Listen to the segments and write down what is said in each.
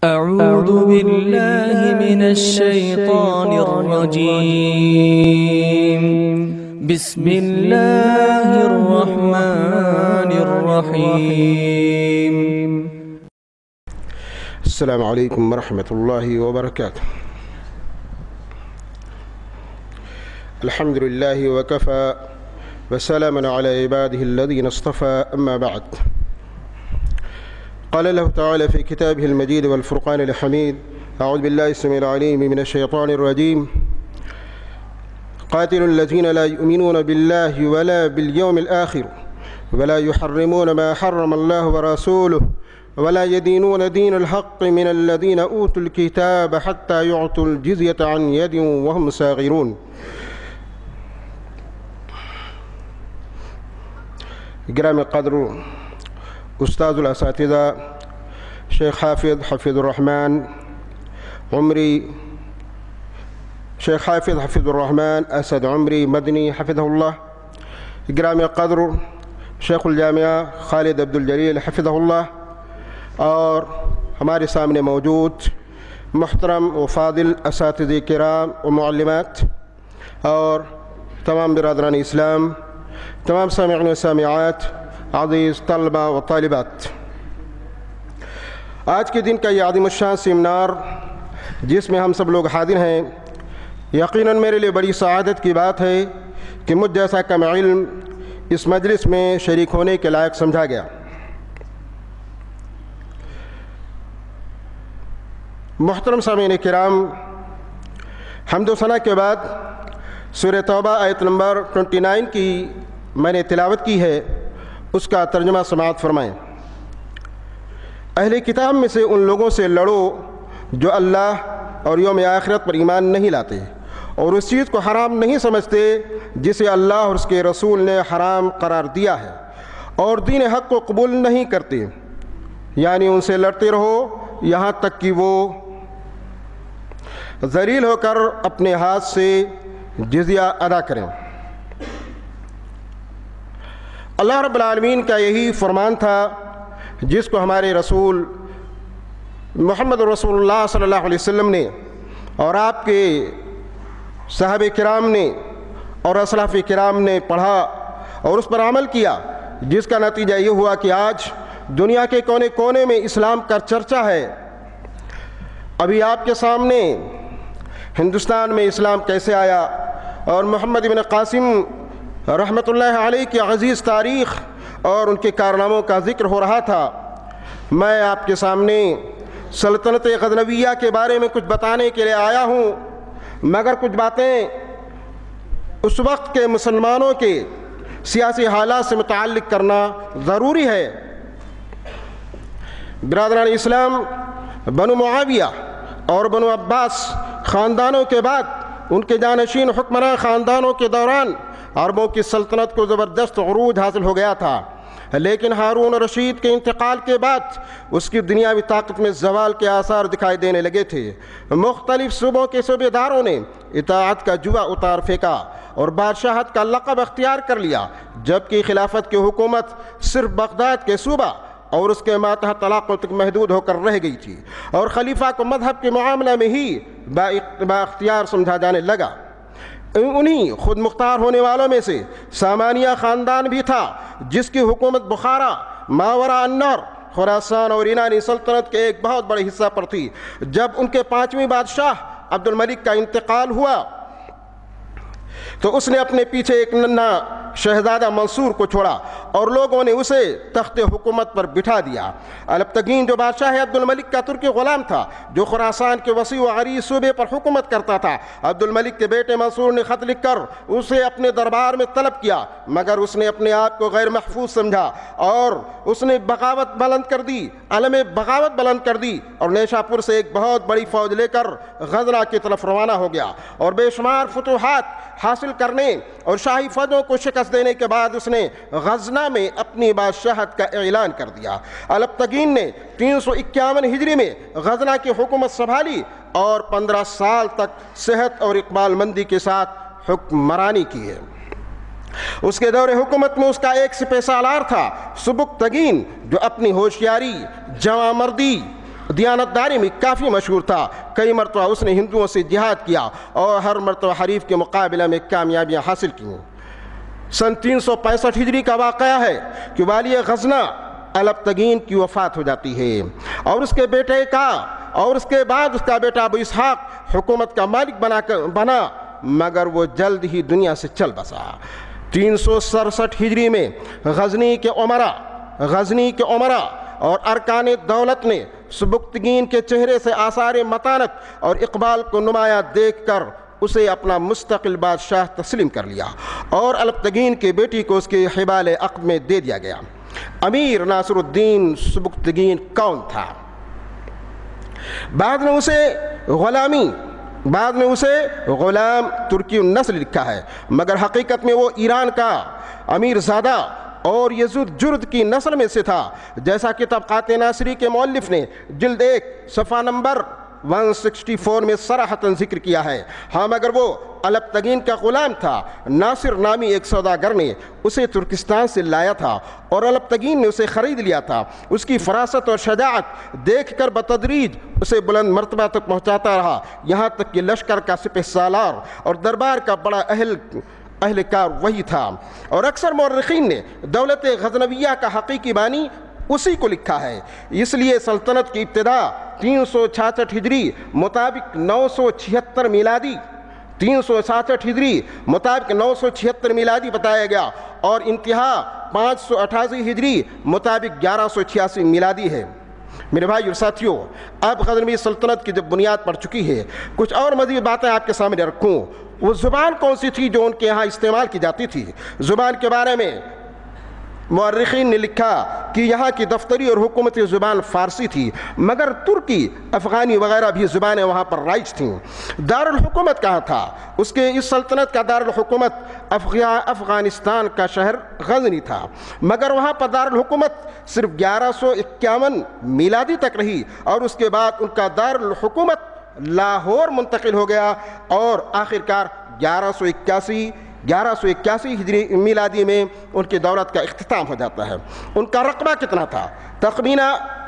أعوذ بالله من الشيطان الرجيم. بسم الله الرحمن الرحيم. السلام عليكم ورحمة الله وبركاته. الحمد لله وكفى وسلام على عباده الذين اصطفى، أما بعد. قال الله تعالى في كتابه المجيد والفرقان الحميد: أعوذ بالله السميع العليم من الشيطان الرجيم. قاتلوا الذين لا يؤمنون بالله ولا باليوم الآخر ولا يحرمون ما حرم الله ورسوله ولا يدينون دين الحق من الذين أوتوا الكتاب حتى يعطوا الجزية عن يد وهم صاغرون. گرامی قدر استاذ الاساتذہ شیخ حافظ الرحمن عمری، شیخ حافظ الرحمن اسد عمری مدنی حفظہ اللہ، گرامی قدر شیخ الجامعہ خالد عبدالجلیل حفظہ اللہ، اور ہمارے سامنے موجود محترم و فاضل اساتذہ کرام و معلمات اور تمام برادران اسلام، تمام سامعین و سامعات، عزیز طلبہ و طالبات، آج کے دن کا یہ عظیم الشان سیمینار جس میں ہم سب لوگ حاضر ہیں، یقیناً میرے لیے بڑی سعادت کی بات ہے کہ مجھ جیسا کم علم اس مجلس میں شریک ہونے کے لائق سمجھا گیا۔ محترم سامعین کرام، حمد و ثنا کے بعد سورہ توبہ آیت نمبر 29 کی میں نے تلاوت کی ہے، اس کا ترجمہ سماعت فرمائیں۔ اہل کتاب میں سے ان لوگوں سے لڑو جو اللہ اور یوم آخرت پر ایمان نہیں لاتے اور اس چیز کو حرام نہیں سمجھتے جسے اللہ اور اس کے رسول نے حرام قرار دیا ہے، اور دین حق کو قبول نہیں کرتے، یعنی ان سے لڑتے رہو یہاں تک کہ وہ ذلیل ہو کر اپنے ہاتھ سے جزیہ ادا کریں۔ اللہ رب العالمین کا یہی فرمان تھا جس کو ہمارے رسول محمد رسول اللہ صلی اللہ علیہ وسلم نے اور آپ کے صحابہ کرام نے اور اسلاف کرام نے پڑھا اور اس پر عمل کیا، جس کا نتیجہ یہ ہوا کہ آج دنیا کے کونے کونے میں اسلام کا چرچا ہے۔ ابھی آپ کے سامنے ہندوستان میں اسلام کیسے آیا اور محمد بن قاسم رحمۃ اللہ علیہ کی عزیز تاریخ اور ان کے کارناموں کا ذکر ہو رہا تھا۔ میں آپ کے سامنے سلطنت غزنویہ کے بارے میں کچھ بتانے کے لیے آیا ہوں، مگر کچھ باتیں اس وقت کے مسلمانوں کے سیاسی حالات سے متعلق کرنا ضروری ہے۔ برادران اسلام، بنو معاویہ اور بنو عباس خاندانوں کے بعد ان کے جانشین حکمراں خاندانوں کے دوران عربوں کی سلطنت کو زبردست عروج حاصل ہو گیا تھا، لیکن ہارون رشید کے انتقال کے بعد اس کی دنیاوی طاقت میں زوال کے آثار دکھائی دینے لگے تھے۔ مختلف صوبوں کے صوبے داروں نے اطاعت کا جوا اتار پھینکا اور بادشاہت کا لقب اختیار کر لیا، جبکہ خلافت کی حکومت صرف بغداد کے صوبہ اور اس کے ماتحت علاقوں تک محدود ہو کر رہ گئی تھی، اور خلیفہ کو مذہب کے معاملہ میں ہی با اختیار سمجھا جانے لگا۔ انہی خود مختار ہونے والوں میں سے سامانیہ خاندان بھی تھا، جس کی حکومت بخارا، ماورا النہر، خراسان اور ایرانی سلطنت کے ایک بہت بڑے حصہ پر تھی۔ جب ان کے 5ویں بادشاہ عبد الملک کا انتقال ہوا تو اس نے اپنے پیچھے ایک ننھا شہزادہ منصور کو چھوڑا اور لوگوں نے اسے تخت حکومت پر بٹھا دیا۔ البتگین جو بادشاہ عبد الملک کا ترکی غلام تھا، جو خراسان کے وسیع و عریض صوبے پر حکومت کرتا تھا، عبد الملک کے بیٹے منصور نے خط لکھ کر اسے اپنے دربار میں طلب کیا، مگر اس نے اپنے آپ کو غیر محفوظ سمجھا اور اس نے بغاوت بلند کر دی، علم بغاوت بلند کر دی، اور نیشا پور سے ایک بہت بڑی فوج لے کر غزنہ کی طرف روانہ ہو گیا، اور بے شمار فتوحات حاصل کرنے اور شاہی فوجوں کو شکست دینے کے بعد اس نے غزنہ میں اپنی بادشاہت کا اعلان کر دیا۔ البتگین نے 351 ہجری میں غزنہ کی حکومت سنبھالی اور 15 سال تک صحت اور اقبال مندی کے ساتھ حکمرانی کی ہے۔ اس کے دور حکومت میں اس کا ایک سپہ سالار تھا سبکتگین، جو اپنی ہوشیاری، جوانمردی دیانتداری میں کافی مشہور تھا. کئی مرتبہ اس نے ہندوؤں سے جہاد کیا اور ہر مرتبہ حریف کے مقابلہ میں کامیابیاں حاصل کیں. سن 365 ہجری کا واقعہ ہے کہ والی غزنہ البتگین کی وفات ہو جاتی ہے اور اس کے بیٹے کا اور اس کے بعد اس کا بیٹا ابو اسحاق حکومت کا مالک بنا مگر وہ جلد ہی دنیا سے چل بسا. 367 ہجری میں غزنی کے عمرا اور ارکان دولت نے سبکتگین کے چہرے سے آثار متانت اور اقبال کو نمایاں دیکھ کر اسے اپنا مستقل بادشاہ تسلیم کر لیا اور البتگین کی بیٹی کو اس کے حبال عقد میں دے دیا گیا. امیر ناصر الدین سبکتگین کون تھا؟ بعد میں اسے غلام ترکی النسل لکھا ہے مگر حقیقت میں وہ ایران کا امیر زادہ اور یزود جرد کی نسل میں سے تھا، جیسا کہ طبقات ناصری کے مؤلف نے جلد 1 صفحہ نمبر 164 میں صراحتاً ذکر کیا ہے. ہاں مگر وہ البتگین کا غلام تھا. ناصر نامی ایک سوداگر نے اسے ترکستان سے لایا تھا اور البتگین نے اسے خرید لیا تھا. اس کی فراست اور شجاعت دیکھ کر بتدریج اسے بلند مرتبہ تک پہنچاتا رہا، یہاں تک کہ لشکر کا سپہ سالار اور دربار کا بڑا اہلکار وہی تھا. اور اکثر مورخین نے دولت غزنویہ کا حقیقی بانی اسی کو لکھا ہے. اس لیے سلطنت کی ابتدا 366 ہجری مطابق 976 میلادی بتایا گیا اور انتہا 588 ہجری مطابق 1186 میلادی ہے. میرے بھائی اور ساتھیوں، اب غزنوی سلطنت کی جب بنیاد پڑ چکی ہے، کچھ اور مزید باتیں آپ کے سامنے رکھوں. وہ زبان کون سی تھی جو ان کے یہاں استعمال کی جاتی تھی؟ زبان کے بارے میں مورخین نے لکھا کہ یہاں کی دفتری اور حکومتی زبان فارسی تھی مگر ترکی، افغانی وغیرہ بھی زبانیں وہاں پر رائج تھیں. دارالحکومت کہاں تھا؟ اس سلطنت کا دارالحکومت افغانستان کا شہر غزنی تھا مگر وہاں پر دارالحکومت صرف 1151 میلادی تک رہی اور اس کے بعد ان کا دارالحکومت لاہور منتقل ہو گیا اور آخرکار 1181 ہجری میلادی میں ان کی دولت کا اختتام ہو جاتا ہے. ان کا رقبہ کتنا تھا؟ تخمینہ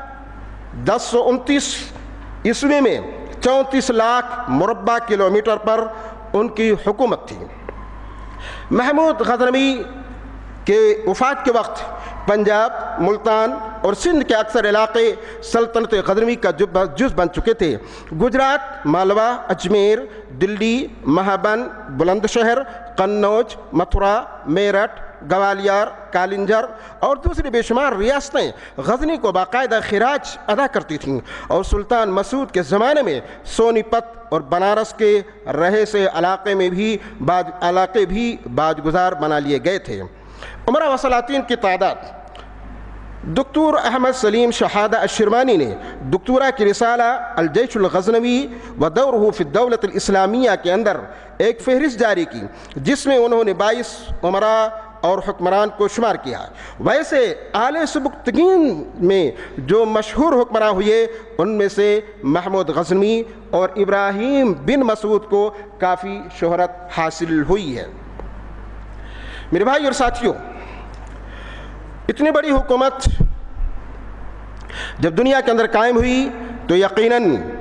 1029 عیسوی میں 34 لاکھ مربع کلومیٹر پر ان کی حکومت تھی. محمود غزنوی کے وفات کے وقت پنجاب، ملتان اور سندھ کے اکثر علاقے سلطنت غزنوی کا جز بن چکے تھے. گجرات، مالوا، اجمیر، دلی، مہابند، بلند شہر، قنوج، متھرا، میرٹھ، گوالیار، کالنجر اور دوسری بے شمار ریاستیں غزنی کو باقاعدہ خراج ادا کرتی تھیں اور سلطان مسعود کے زمانے میں سونی پت اور بنارس کے رہے سے علاقے بھی باج گزار بنا لیے گئے تھے. عمرہ و سلاطین کی تعداد. دکتور احمد سلیم شہادہ الشرمانی نے دکتورہ کی رسالہ الجیش الغزنوی و دورہ فی الدولت الاسلامیہ کے اندر ایک فہرست جاری کی جس میں انہوں نے 22 عمراء اور حکمران کو شمار کیا. ویسے آل سبکتگین میں جو مشہور حکمراں ہوئے ان میں سے محمود غزنوی اور ابراہیم بن مسعود کو کافی شہرت حاصل ہوئی ہے. میرے بھائی اور ساتھیوں، اتنی بڑی حکومت جب دنیا کے اندر قائم ہوئی تو یقیناً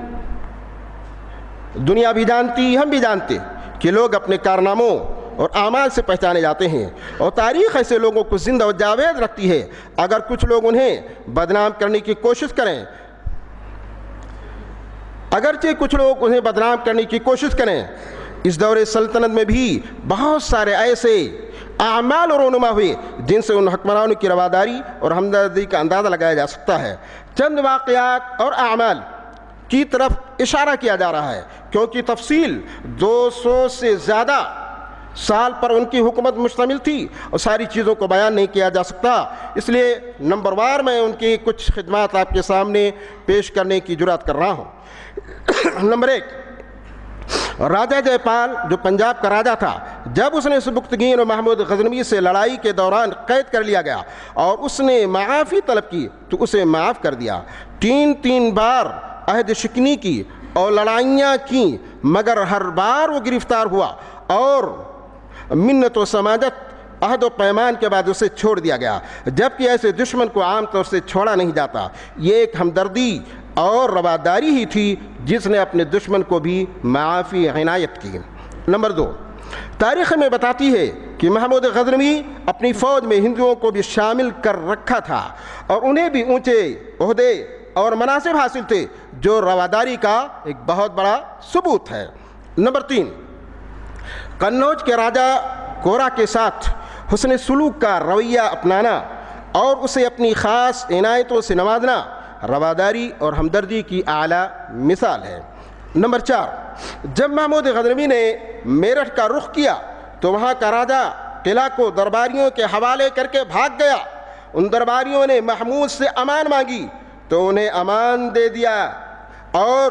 دنیا بھی جانتی، ہم بھی جانتے کہ لوگ اپنے کارناموں اور اعمال سے پہچانے جاتے ہیں اور تاریخ ایسے لوگوں کو زندہ و جاوید رکھتی ہے. اگر کچھ لوگ انہیں بدنام کرنے کی کوشش کریں اس دور سلطنت میں بھی بہت سارے ایسے اعمال اور رونما ہوئے جن سے ان حکمرانوں کی رواداری اور ہمدردی کا اندازہ لگایا جا سکتا ہے. چند واقعات اور اعمال کی طرف اشارہ کیا جا رہا ہے کیونکہ تفصیل 200 سے زیادہ سال پر ان کی حکومت مشتمل تھی اور ساری چیزوں کو بیان نہیں کیا جا سکتا، اس لیے نمبر وار میں ان کی کچھ خدمات آپ کے سامنے پیش کرنے کی جرات کر رہا ہوں. نمبر 1، راجہ جے پال جو پنجاب کا راجہ تھا، جب اس نے سبکتگین اور محمود غزنوی سے لڑائی کے دوران قید کر لیا گیا اور اس نے معافی طلب کی تو اسے معاف کر دیا. 3 بار عہد شکنی کی اور لڑائیاں کی مگر ہر بار وہ گرفتار ہوا اور منت و سماجت عہد و پیمان کے بعد اسے چھوڑ دیا گیا، جبکہ ایسے دشمن کو عام طور سے چھوڑا نہیں جاتا. یہ ایک ہمدردی اور رواداری ہی تھی جس نے اپنے دشمن کو بھی معافی عنایت کی۔ نمبر 2، تاریخ میں بتاتی ہے کہ محمود غزنوی اپنی فوج میں ہندوؤں کو بھی شامل کر رکھا تھا اور انہیں بھی اونچے عہدے اور مناصب حاصل تھے، جو رواداری کا ایک بہت بڑا ثبوت ہے۔ نمبر 3، قنوج کے راجہ کورا کے ساتھ حسن سلوک کا رویہ اپنانا اور اسے اپنی خاص عنایتوں سے نوازنا رواداری اور ہمدردی کی اعلیٰ مثال ہے۔ نمبر 4، جب محمود غزنوی نے میرٹھ کا رخ کیا تو وہاں کا راجہ قلعہ کو درباریوں کے حوالے کر کے بھاگ گیا۔ ان درباریوں نے محمود سے امان مانگی تو انہیں امان دے دیا، اور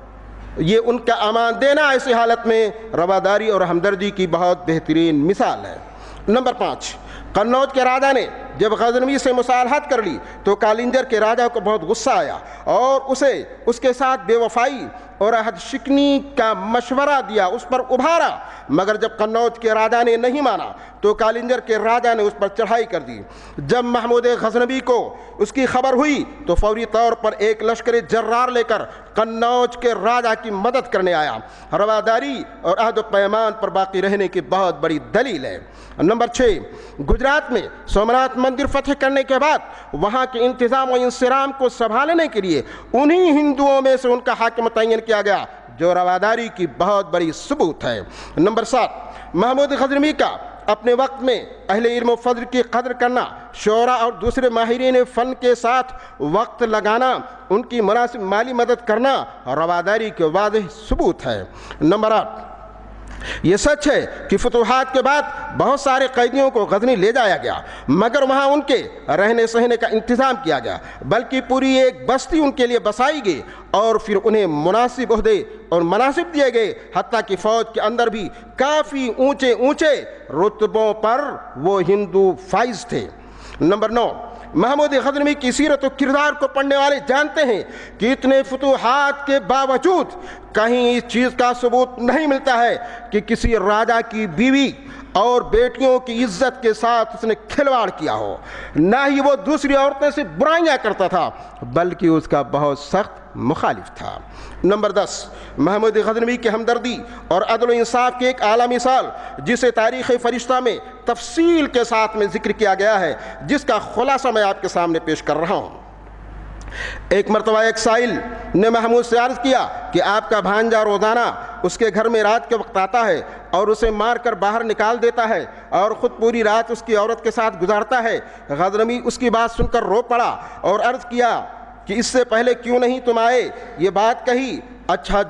یہ ان کا امان دینا ایسی حالت میں رواداری اور ہمدردی کی بہت بہترین مثال ہے۔ نمبر 5، قنوج کے راجہ نے جب غزنوی سے مصالحت کر لی تو کالنجر کے راجہ کو بہت غصہ آیا اور اسے اس کے ساتھ بے وفائی اور عہد شکنی کا مشورہ دیا، اس پر ابھارا، مگر جب قنوج کے راجہ نے نہیں مانا تو کالنجر کے راجہ نے اس پر چڑھائی کر دی۔ جب محمود غزنوی کو اس کی خبر ہوئی تو فوری طور پر ایک لشکر جرار لے کر قنوج کے راجہ کی مدد کرنے آیا۔ رواداری اور عہد و پیمان پر باقی رہنے کی بہت بڑی دلیل ہے۔ نمبر 6، گجرات میں سومناتھ مندر فتح کرنے کے بعد وہاں کے انتظام و انصرام کو سنبھالنے کے لیے انہی ہندوؤں میں سے ان کا حاکم متعین کیا گیا، جو رواداری کی بہت بڑی ثبوت ہے۔ نمبر 7، محمود غزنوی کا اپنے وقت میں اہل علم و فضل کی قدر کرنا، شعراء اور دوسرے ماہرین فن کے ساتھ وقت لگانا، ان کی مناسب مالی مدد کرنا رواداری کے واضح ثبوت ہے۔ نمبر 8، یہ سچ ہے کہ فتوحات کے بعد بہت سارے قیدیوں کو غزنی لے جایا گیا، مگر وہاں ان کے رہنے سہنے کا انتظام کیا گیا، بلکہ پوری ایک بستی ان کے لیے بسائی گئی اور پھر انہیں مناسب عہدے اور مناصب دیے گئے، حتیٰ کہ فوج کے اندر بھی کافی اونچے اونچے رتبوں پر وہ ہندو فائز تھے۔ نمبر 9، محمود غزنوی کی سیرت و کردار کو پڑھنے والے جانتے ہیں کہ اتنے فتوحات کے باوجود کہیں اس چیز کا ثبوت نہیں ملتا ہے کہ کسی راجہ کی بیوی اور بیٹیوں کی عزت کے ساتھ اس نے کھلواڑ کیا ہو، نہ ہی وہ دوسری عورتوں سے برائیاں کرتا تھا، بلکہ اس کا بہت سخت مخالف تھا۔ نمبر 10، محمود غزنوی کی ہمدردی اور عدل و انصاف کی ایک اعلیٰ مثال، جسے تاریخ فرشتہ میں تفصیل کے ساتھ میں ذکر کیا گیا ہے، جس کا خلاصہ میں آپ کے سامنے پیش کر رہا ہوں۔ ایک مرتبہ ایک سائل نے محمود سے عرض کیا کہ آپ کا بھانجا روزانہ اس کے گھر میں رات کے وقت آتا ہے اور اسے مار کر باہر نکال دیتا ہے اور خود پوری رات اس کی عورت کے ساتھ گزارتا ہے۔ غزنوی اس کی بات سن کر رو پڑا اور عرض کیا کہ اس سے پہلے کیوں نہیں تم آئے؟ یہ بات کہی، اچھا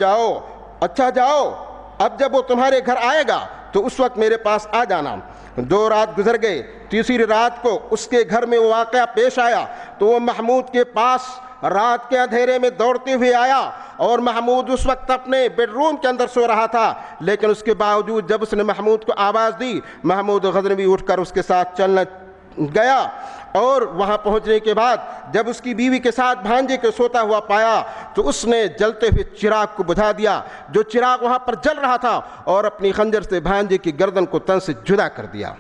جاؤ، اب جب وہ تمہارے گھر آئے گا تو اس وقت میرے پاس آ جانا۔ 2 رات گزر گئے، تیسری رات کو اس کے گھر میں وہ واقعہ پیش آیا تو وہ محمود کے پاس رات کے اندھیرے میں دوڑتے ہوئے آیا، اور محمود اس وقت اپنے بیڈ روم کے اندر سو رہا تھا، لیکن اس کے باوجود جب اس نے محمود کو آواز دی، محمود غزنوی اٹھ کر اس کے ساتھ چلنا گیا، اور وہاں پہنچنے کے بعد جب اس کی بیوی کے ساتھ بھانجے کو سوتا ہوا پایا تو اس نے جلتے ہوئے چراغ کو بجھا دیا، جو چراغ وہاں پر جل رہا تھا، اور اپنی خنجر سے بھانجے کی گردن کو تن سے جدا کر دیا۔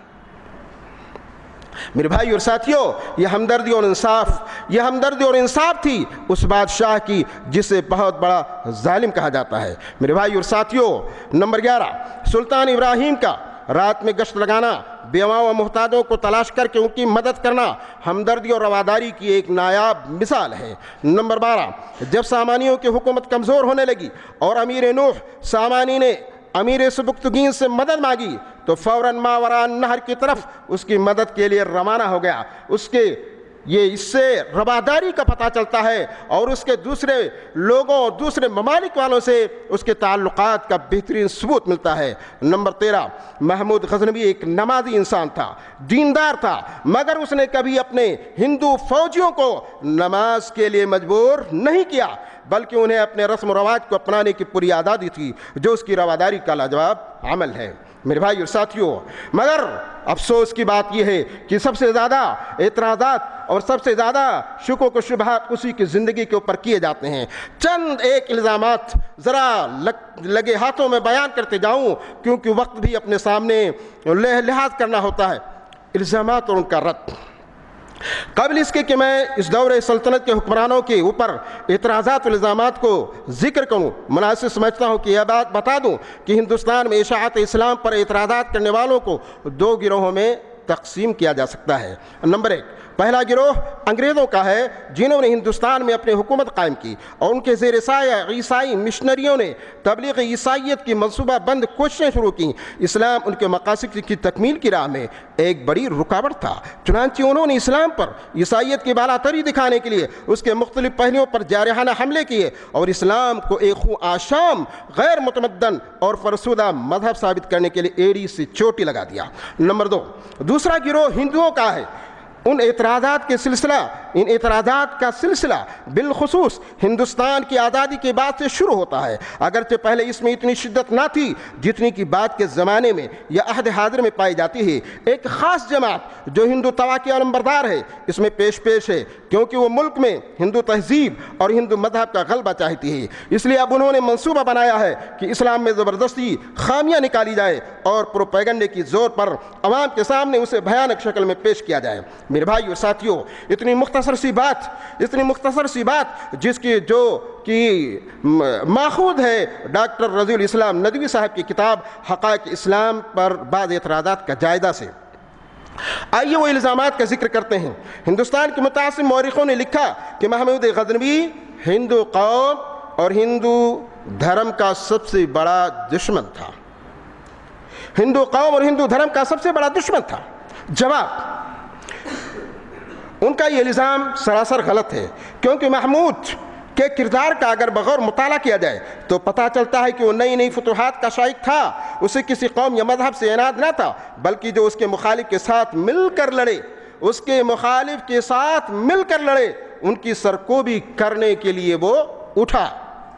میرے بھائی اور ساتھیوں، یہ ہمدردی اور انصاف تھی اس بادشاہ کی جسے بہت بڑا ظالم کہا جاتا ہے۔ میرے بھائی اور ساتھیوں، نمبر 11، سلطان ابراہیم کا رات میں گشت لگانا، بیواؤں و محتاجوں کو تلاش کر کے ان کی مدد کرنا ہمدردی اور رواداری کی ایک نایاب مثال ہے۔ نمبر 12، جب سامانیوں کی حکومت کمزور ہونے لگی اور امیر نوح سامانی نے امیر سبکتگین سے مدد مانگی تو فوراً ماوران نہر کی طرف اس کی مدد کے لیے روانہ ہو گیا۔ اس سے رواداری کا پتہ چلتا ہے اور اس کے دوسرے لوگوں، دوسرے ممالک والوں سے اس کے تعلقات کا بہترین ثبوت ملتا ہے۔ نمبر 13، محمود غزنوی ایک نمازی انسان تھا، دیندار تھا، مگر اس نے کبھی اپنے ہندو فوجیوں کو نماز کے لیے مجبور نہیں کیا، بلکہ انہیں اپنے رسم و رواج کو اپنانے کی پوری آزادی تھی، جو اس کی رواداری کا لاجواب عمل ہے۔ میرے بھائی اور ساتھیوں، مگر افسوس کی بات یہ ہے کہ سب سے زیادہ اعتراضات اور سب سے زیادہ شکوک و شبہات اسی کی زندگی کے اوپر کیے جاتے ہیں۔ چند ایک الزامات ذرا لگے ہاتھوں میں بیان کرتے جاؤں، کیونکہ وقت بھی اپنے سامنے لحاظ کرنا ہوتا ہے۔ الزامات اور ان کا رد۔ قبل اس کے کہ میں اس دور سلطنت کے حکمرانوں کے اوپر اعتراضات و الزامات کو ذکر کروں، مناسب سمجھتا ہوں کہ یہ بات بتا دوں کہ ہندوستان میں اشاعت اسلام پر اعتراضات کرنے والوں کو دو گروہوں میں تقسیم کیا جا سکتا ہے۔ نمبر 1، پہلا گروہ انگریزوں کا ہے جنہوں نے ہندوستان میں اپنی حکومت قائم کی اور ان کے زیر سایہ عیسائی مشنریوں نے تبلیغ عیسائیت کی منصوبہ بند کوششیں شروع کیں۔ اسلام ان کے مقاصد کی تکمیل کی راہ میں ایک بڑی رکاوٹ تھا، چنانچہ انہوں نے اسلام پر عیسائیت کی بالاتری دکھانے کے لیے اس کے مختلف پہلوؤں پر جارحانہ حملے کیے اور اسلام کو ایک خوں آشام، غیر متمدن اور فرسودہ مذہب ثابت کرنے کے لیے ایڑی سے چوٹی لگا دیا۔ نمبر 2، دوسرا گروہ ہندوؤں کا ہے۔ ان اعتراضات کا سلسلہ بالخصوص ہندوستان کی آزادی کے بعد سے شروع ہوتا ہے، اگرچہ پہلے اس میں اتنی شدت نہ تھی جتنی کہ بعد کے زمانے میں یا عہد حاضر میں پائی جاتی ہے۔ ایک خاص جماعت جو ہندو طبع کی علمبردار ہے اس میں پیش ہے، کیونکہ وہ ملک میں ہندو تہذیب اور ہندو مذہب کا غلبہ چاہتی ہے، اس لیے اب انہوں نے منصوبہ بنایا ہے کہ اسلام میں زبردستی خامیاں نکالی جائے اور پروپیگنڈے کی زور پر عوام کے سامنے اسے بھیانک شکل میں پیش کیا جائے۔ میرے بھائی اور ساتھیوں، اتنی مختصر سی بات جس کی جو کہ ماخوذ ہے ڈاکٹر رضی الاسلام ندوی صاحب کی کتاب حقائق اسلام پر بعض اعتراضات کا جائزہ سے۔ آئیے وہ الزامات کا ذکر کرتے ہیں۔ ہندوستان کے متعصب مورخوں نے لکھا کہ محمود غزنوی ہندو قوم اور ہندو دھرم کا سب سے بڑا دشمن تھا۔ ہندو قوم اور ہندو دھرم کا سب سے بڑا دشمن تھا۔ جواب، ان کا یہ الزام سراسر غلط ہے، کیونکہ محمود کے کردار کا اگر بغور مطالعہ کیا جائے تو پتہ چلتا ہے کہ وہ نئی فتوحات کا شائق تھا۔ اسے کسی قوم یا مذہب سے عناد نہ تھا، بلکہ جو اس کے مخالف کے ساتھ مل کر لڑے ان کی سرکوبی کرنے کے لیے وہ اٹھا۔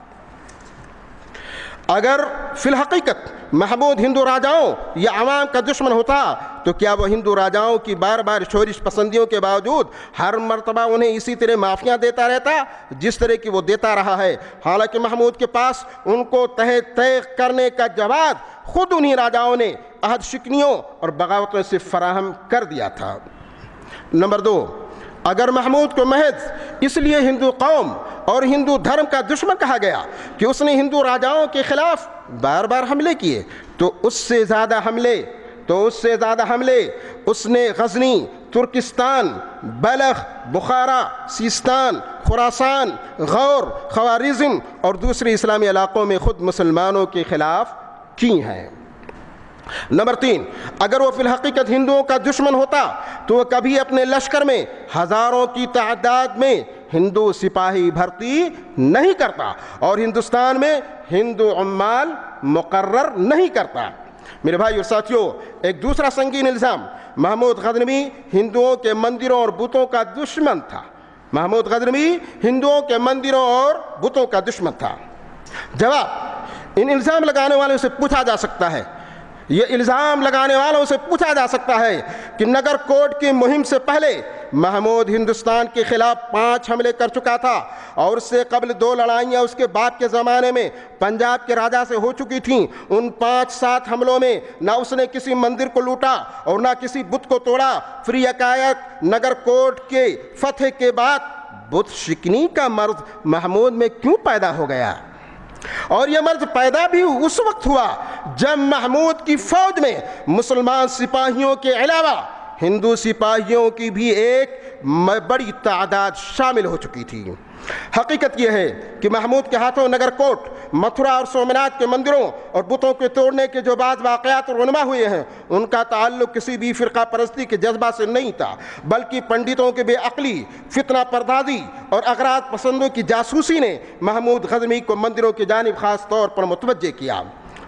اگر فی الحقیقت محمود ہندو راجاؤں یا عوام کا دشمن ہوتا تو کیا وہ ہندو راجاؤں کی بار بار شورش پسندیوں کے باوجود ہر مرتبہ انہیں اسی طرح معافیاں دیتا رہتا جس طرح کی وہ دیتا رہا ہے؟ حالانکہ محمود کے پاس ان کو طے کرنے کا جواب خود انہی راجاؤں نے عہد شکنیوں اور بغاوتوں سے فراہم کر دیا تھا۔ نمبر 2، اگر محمود کو محض اس لیے ہندو قوم اور ہندو دھرم کا دشمن کہا گیا کہ اس نے ہندو راجاؤں کے خلاف بار بار حملے کیے تو اس سے زیادہ حملے اس نے Ghazni, Turkestan, Balkh, Bukhara, Sistan, Khorasan, Ghor, Khwarazm اور دوسرے اسلامی علاقوں میں خود مسلمانوں کے خلاف کی ہیں۔ نمبر 3، اگر وہ فی الحقیقت ہندوؤں کا دشمن ہوتا تو وہ کبھی اپنے لشکر میں ہزاروں کی تعداد میں ہندو سپاہی بھرتی نہیں کرتا اور ہندوستان میں ہندو عمال مقرر نہیں کرتا۔ میرے بھائی اور ساتھیوں، ایک دوسرا سنگین الزام، محمود غزنوی ہندوؤں کے مندروں اور بتوں کا دشمن تھا۔ جواب، ان الزام لگانے والوں سے پوچھا جا سکتا ہے کہ نگر کوٹ کی مہم سے پہلے محمود ہندوستان کے خلاف 5 حملے کر چکا تھا اور اس سے قبل 2 لڑائیاں اس کے بعد کے زمانے میں پنجاب کے راجا سے ہو چکی تھیں۔ ان 5-7 حملوں میں نہ اس نے کسی مندر کو لوٹا اور نہ کسی بت کو توڑا۔ پھر یکایک نگر کوٹ کے فتح کے بعد بت شکنی کا مرض محمود میں کیوں پیدا ہو گیا؟ اور یہ مرض پیدا بھی اس وقت ہوا جب محمود کی فوج میں مسلمان سپاہیوں کے علاوہ ہندو سپاہیوں کی بھی ایک بڑی تعداد شامل ہو چکی تھی۔ حقیقت یہ ہے کہ محمود کے ہاتھوں نگر کوٹ، متھرا اور سومناتھ کے مندروں اور بتوں کے توڑنے کے جو بعض واقعات رونما ہوئے ہیں ان کا تعلق کسی بھی فرقہ پرستی کے جذبہ سے نہیں تھا، بلکہ پنڈتوں کے بے عقلی، فتنہ پردازی اور اغراض پسندوں کی جاسوسی نے محمود غزنوی کو مندروں کی جانب خاص طور پر متوجہ کیا۔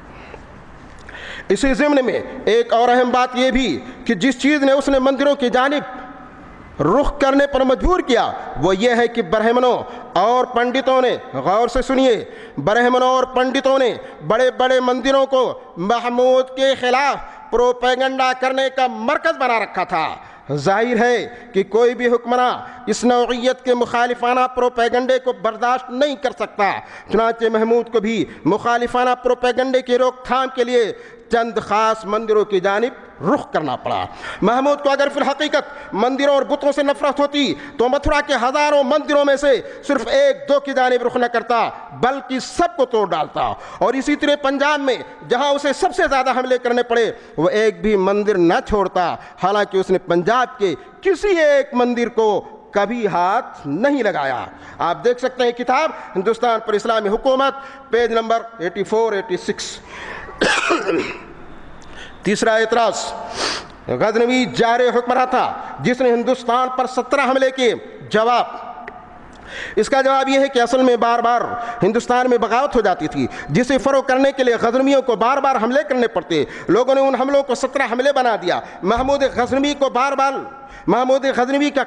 اسی ضمن میں ایک اور اہم بات یہ بھی کہ جس چیز نے اس نے مندروں کی جانب رخ کرنے پر مجبور کیا وہ یہ ہے کہ برہمنوں اور پنڈتوں نے، غور سے سنیے، برہمنوں اور پنڈتوں نے بڑے بڑے مندروں کو محمود کے خلاف پروپیگنڈا کرنے کا مرکز بنا رکھا تھا۔ ظاہر ہے کہ کوئی بھی حکمراں اس نوعیت کے مخالفانہ پروپیگنڈے کو برداشت نہیں کر سکتا، چنانچہ محمود کو بھی مخالفانہ پروپیگنڈے کی روک تھام کے لیے چند خاص مندروں کی جانب رخ کرنا پڑا۔ محمود کو اگر فی الحقیقت مندروں اور بتوں سے نفرت ہوتی تو متھرا کے ہزاروں مندروں میں سے صرف ایک دو کی جانب رخ نہ کرتا بلکہ سب کو توڑ ڈالتا، اور اسی طرح پنجاب میں جہاں اسے سب سے زیادہ حملے کرنے پڑے وہ ایک بھی مندر نہ چھوڑتا، حالانکہ اس نے پنجاب کے کسی ایک مندر کو کبھی ہاتھ نہیں لگایا۔ آپ دیکھ سکتے ہیں کتاب ہندوستان پر اسلامی حکومت، پیج نمبر 84-86۔ تیسرا اعتراض، غزنوی جارح حکمراں تھا جس نے ہندوستان پر 17 حملے کیے۔ جواب، اس کا جواب یہ ہے کہ اصل میں بار بار ہندوستان میں بغاوت ہو جاتی تھی جسے فروغ کرنے کے لیے غزنویوں کو بار بار حملے کرنے پڑتے۔ لوگوں نے ان حملوں کو 17 حملے بنا دیا۔ محمود غزنوی کا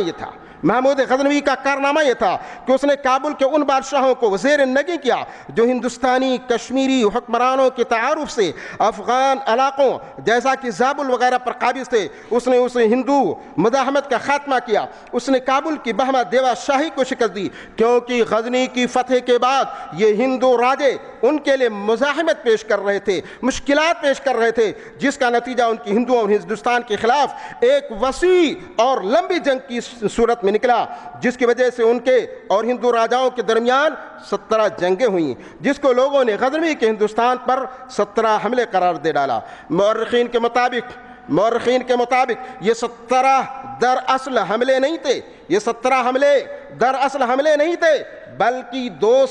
کارنامہ یہ تھا کہ اس نے کابل کے ان بادشاہوں کو زیر نگی کیا جو ہندوستانی کشمیری حکمرانوں کے تعارف سے افغان علاقوں جیسا کہ زابل وغیرہ پر قابض تھے۔ اس نے اسے ہندو مزاحمت کا خاتمہ کیا۔ اس نے کابل کی بہما دیوا شاہی کو شکست دی کیونکہ غزنی کی فتح کے بعد یہ ہندو راجے ان کے لیے مزاحمت پیش کر رہے تھے، مشکلات پیش کر رہے تھے، جس کا نتیجہ ان کی ہندوؤں اور ہندوستان کے خلاف ایک وسیع اور لمبی جنگ کی صورت میں نکلا، جس کی وجہ سے ان کے اور ہندو راجاؤں کے درمیان 17 جنگیں ہوئیں، جس کو لوگوں نے غزنوی کے ہندوستان پر 17 حملے قرار دے ڈالا۔ مورخین کے مطابق یہ 17 دراصل حملے نہیں تھے، یہ 17 حملے دراصل حملے نہیں تھے بلکہ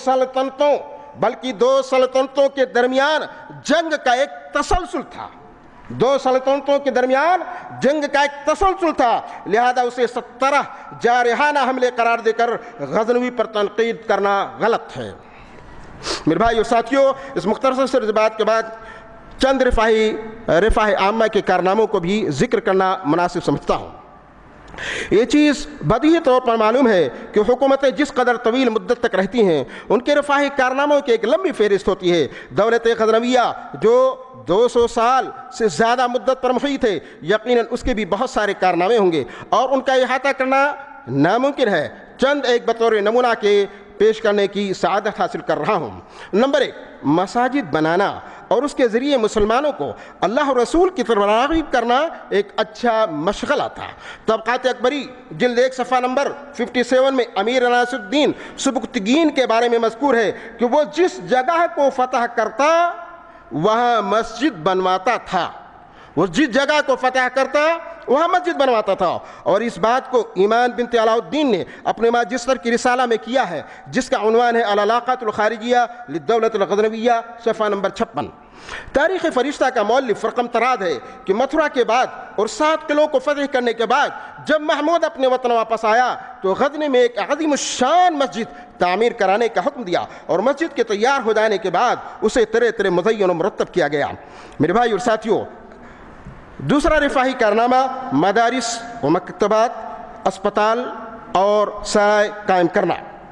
دو سلطنتوں کے درمیان جنگ کا ایک تسلسل تھا۔ دو سلطنتوں کے درمیان جنگ کا ایک تسلسل تھا، لہذا اسے 17 جارحانہ حملے قرار دے کر غزنوی پر تنقید کرنا غلط ہے۔ میرے بھائی اور ساتھیوں، اس مختصر سے بات کے بعد چند رفاہ عامہ کے کارناموں کو بھی ذکر کرنا مناسب سمجھتا ہوں۔ یہ چیز بدیہی طور پر معلوم ہے کہ حکومتیں جس قدر طویل مدت تک رہتی ہیں ان کے رفاہی کارناموں کی ایک لمبی فہرست ہوتی ہے۔ دولت غزنویہ جو 200 سال سے زیادہ مدت پر محیط ہے، یقیناً اس کے بھی بہت سارے کارنامے ہوں گے اور ان کا احاطہ کرنا ناممکن ہے۔ چند ایک بطور نمونہ کے پیش کرنے کی سعادت حاصل کر رہا ہوں۔ نمبر 1، مساجد بنانا اور اس کے ذریعے مسلمانوں کو اللہ اور رسول کی طرف راغب کرنا ایک اچھا مشغلہ تھا۔ طبقات اکبری جلد 1 صفحہ نمبر 57 میں امیر ناصر الدین سبکتگین کے بارے میں مذکور ہے کہ وہ جس جگہ کو فتح کرتا وہاں مسجد بنواتا تھا، وہ جس جگہ کو فتح کرتا وہاں مسجد بنواتا تھا، اور اس بات کو ایمان بنت علاء الدین نے اپنے ماجسٹر کی رسالہ میں کیا ہے جس کا عنوان ہے العلاقات الخارجیہ للدولة الغزنویہ، صفحہ نمبر 56۔ تاریخ فرشتہ کا مؤلف فرقم تراد ہے کہ متھرا کے بعد اور 7 قلعوں کو فتح کرنے کے بعد جب محمود اپنے وطن واپس آیا تو غزنی میں ایک عظیم الشان مسجد تعمیر کرانے کا حکم دیا، اور مسجد کے تیار ہو جانے کے بعد اسے طرح مزین و مرتب کیا گیا۔ میرے بھائی اور ساتھیوں، دوسرا رفاہی کارنامہ مدارس و مکتبات، اسپتال اور سرائے قائم کرنا۔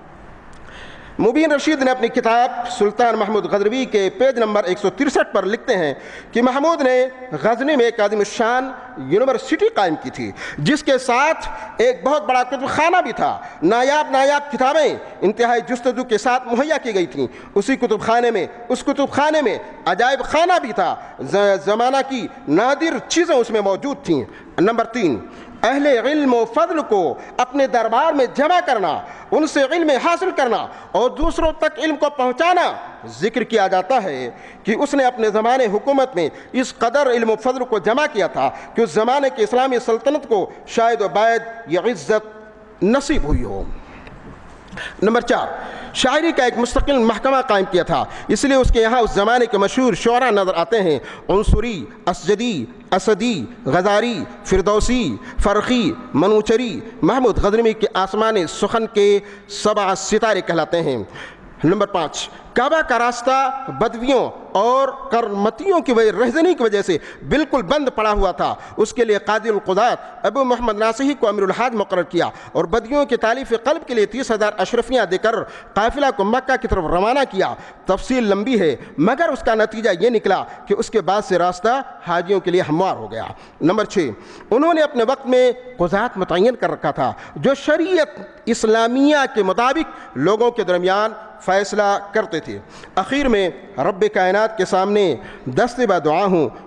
مبین رشید نے اپنی کتاب سلطان محمود غزنوی کے پیج نمبر 163 پر لکھتے ہیں کہ محمود نے غزنی میں ایک عظیم الشان یونیورسٹی قائم کی تھی جس کے ساتھ ایک بہت بڑا کتب خانہ بھی تھا۔ نایاب کتابیں انتہائی جستجو کے ساتھ مہیا کی گئی تھیں۔ اس کتب خانے میں عجائب خانہ بھی تھا، زمانہ کی نادر چیزیں اس میں موجود تھیں۔ نمبر 3، اہل علم و فضل کو اپنے دربار میں جمع کرنا، ان سے علم حاصل کرنا اور دوسروں تک علم کو پہنچانا۔ ذکر کیا جاتا ہے کہ اس نے اپنے زمانے حکومت میں اس قدر علم و فضل کو جمع کیا تھا کہ اس زمانے کی اسلامی سلطنت کو شاید و باید یہ عزت نصیب ہوئی ہو۔ نمبر 4، شاعری کا ایک مستقل محکمہ قائم کیا تھا، اس لیے اس کے یہاں اس زمانے کے مشہور شعراء نظر آتے ہیں: عنصری، اسجدی، اسدی، غزاری، فردوسی، فرخی، منوچری۔ محمود غزنوی کے آسمان سخن کے 7 ستارے کہلاتے ہیں۔ نمبر 5، کعبہ کا راستہ بدویوں اور کرمتیوں کی رہزنی کی وجہ سے بالکل بند پڑا ہوا تھا۔ اس کے لیے قاضی القضات ابو محمد ناصحی کو امیر الحاج مقرر کیا اور بدویوں کی تالیف قلب کے لیے 30,000 اشرفیاں دے کر قافلہ کو مکہ کی طرف روانہ کیا۔ تفصیل لمبی ہے مگر اس کا نتیجہ یہ نکلا کہ اس کے بعد سے راستہ حاجیوں کے لیے ہموار ہو گیا۔ نمبر 6، انہوں نے اپنے وقت میں قضات متعین کر رکھا تھا جو شریعت اسلامیہ کے مطابق لوگوں کے درمیان فیصلہ کرتے تھے۔ اخیر میں رب کائنات کے سامنے دست بدعا ہوں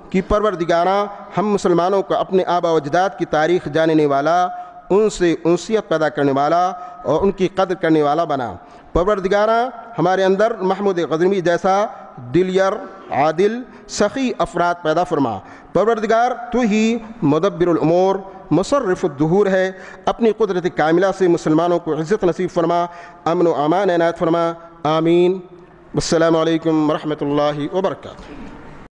کہ پروردگارہ ہم مسلمانوں کو اپنے آبا و اجداد کی تاریخ جاننے والا، ان سے انسیت پیدا کرنے والا اور ان کی قدر کرنے والا بنا۔ پروردگارہ ہمارے اندر محمود غزنوی جیسا دلیر، عادل، سخی افراد پیدا فرما۔ پروردگار تو ہی مدبر الامور، مصرف الدہور ہے، اپنی قدرت کاملہ سے مسلمانوں کو عزت نصیب فرما، امن و امان عنایت فرما، آمین۔ السلام علیکم ورحمۃ اللہ وبرکاتہ۔